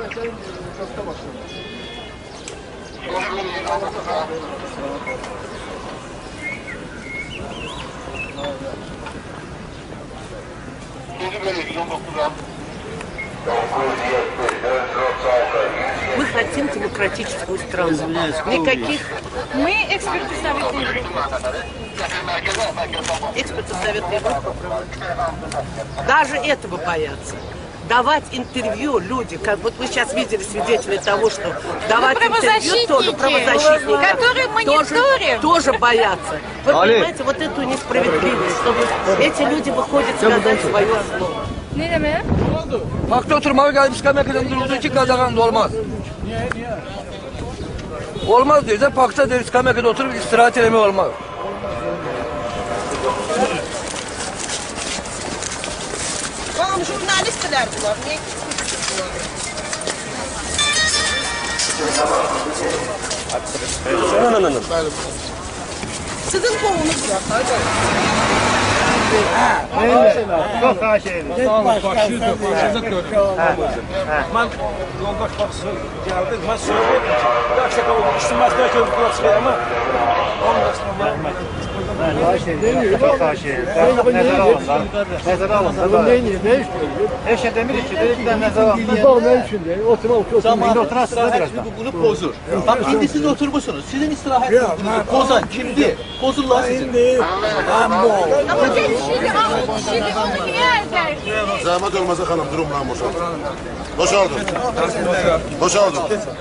Мы хотим демократическую страну. Никаких... Мы эксперты Совета Европы. Эксперты Совета Европы. Даже этого боятся. Давать интервью люди, как вот вы сейчас видели свидетелей того, что давать интервью тоже правозащитники, которые мониторим, тоже боятся. Вы понимаете, вот эту несправедливость, чтобы эти люди выходят сказать свое слово. Ne demek? Parkta oturmaya gelmiş kamerayla durduğu için kazanın olmaz. Niye? Olmaz diyorsa parkta deriz kamerada oturup istirahat etme olmaz. Tamam, jurnalistler bunlar. Niye? Sizin kovunuz var. Çok daha şeydi. Başlıyorduk gördük. Ben yoldaş bakısı geldik. Ben söyledim ki, gerçekten o istemez belki burası çıkıyor ama Çok daha şeydi. Nezara alınlar. Nezara alınlar. Ne istiyor? Eşe demir ki bir de nezara alınlar. Ne için diye Zamanında oturasınız biraz da. Bunu bozur. Bak şimdi siz oturmuşsunuz. Sizin istirahat ettiğinizi bozan kimdi? Bozurlar sizin. Ama şimdi onu niye erder? Zahmet olmasa hanım durumdan boşaltın. Boşaltın. Boşaltın.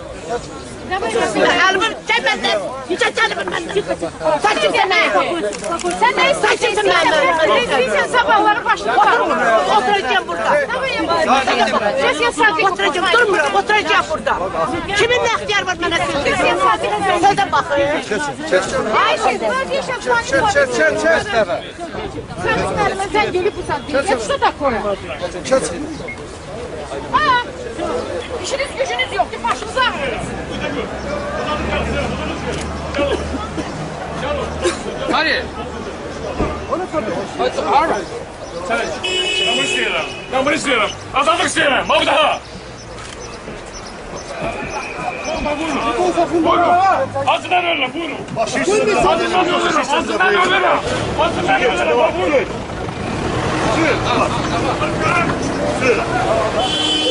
Albert, sen benden. Hiç açalım benden. Sen kimsen ne? Sen ne istiyorsun benden? Televizyon sabahları başlıyor. Oturacağım burada. Sesiye sakin Oturacağım, durmuyorum. Oturacağım burada. Kimin ne ihtiyar var bana söyle. Sen de bak. Ayşe, böyle yaşam sen gelip uzattın. Hep şu da koy. Ha, işiniz gücünüz yok. Başınıza ağrıyoruz. Hadi. Hadi. Ben bunu istiyorum. Ben bunu istiyorum. Azalmak istiyorum. Bak daha. Buyurun. Azından ölürüm. Buyurun. Azından ölürüm. Azından ölürüm. Azından ölürüm. Buyurun.